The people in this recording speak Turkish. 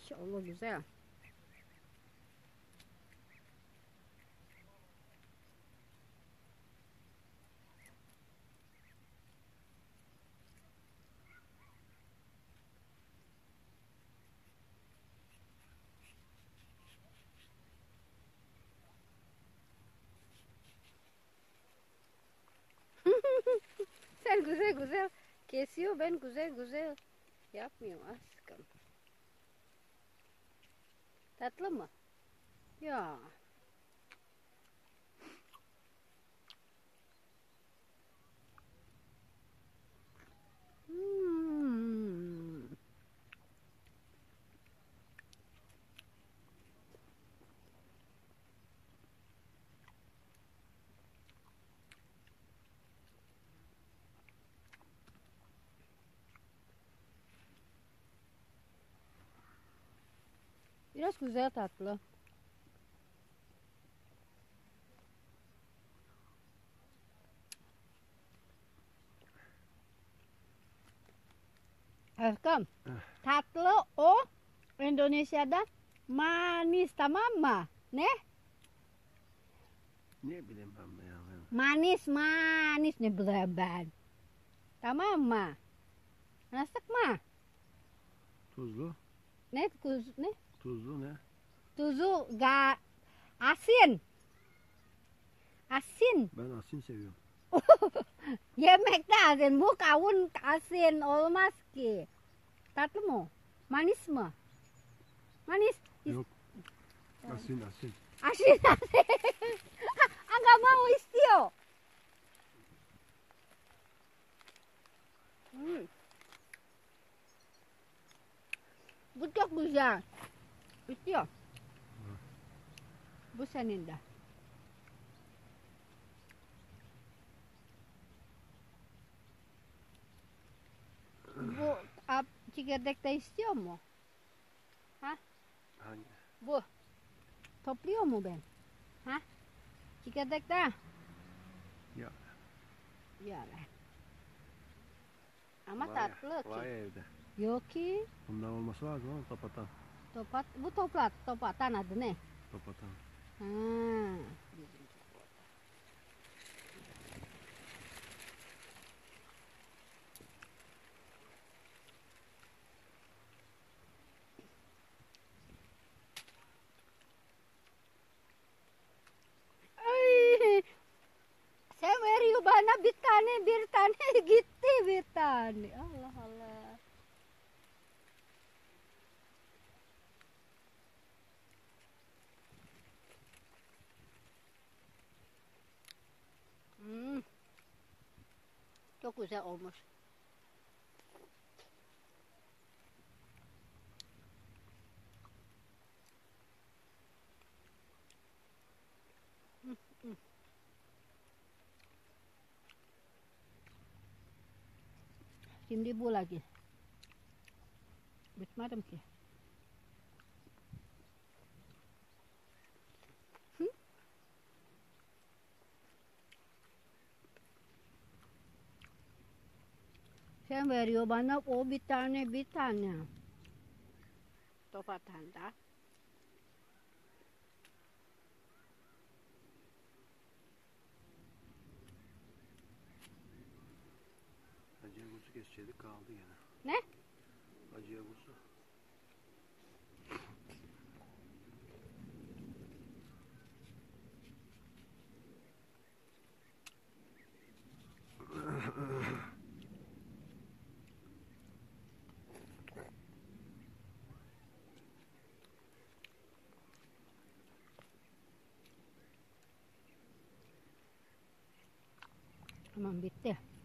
Masya Allah güzel. Sen güzel güzel kesiyor, ben güzel güzel yapmıyorum aşkım. Tatlı mı? Ya. Hmm. Biraz güzel tatlı. Erkam, tatlı o Indonesia'da manis, tamam mı? Ne? Ne bileyim ben ya. Manis, manis ne bileyim ben. Tamam mı? Nasıl mı? Tuzlu. Ne ne? Tuzlu ne? Tuzu ga asin. Asin. Ben asin seviyorum. Yemekte asin. Bu kavun asin olmaz ki. Tatlı mı? Manis mi? Manis. Yok. Asin asin. Asin asin. Enggak mau istiyor. Bu çok güzel. İstiyor. Bu senin de. Bu çekirdek de istiyor mu? Ha? Hangi? Bu. Topluyor mu ben? Ha? Çekirdek de. Ya. Ya. Ama Var tatlı ya, ki. var ya evde. Yok ki. Bundan olması lazım ama topatan. Bu topatan adı ne? Topatan. Ha. Ay, sen veriyor bana bir tane gitti bir tane. Allah Allah. Çok güzel olmuş. Şimdi bu lagi. Bitmedi ki. Sen veriyor bana o bir tane. Topatan da. Acı yagusu geçecektik kaldı gene. Ne? Acı yagusu. Tamam bitti.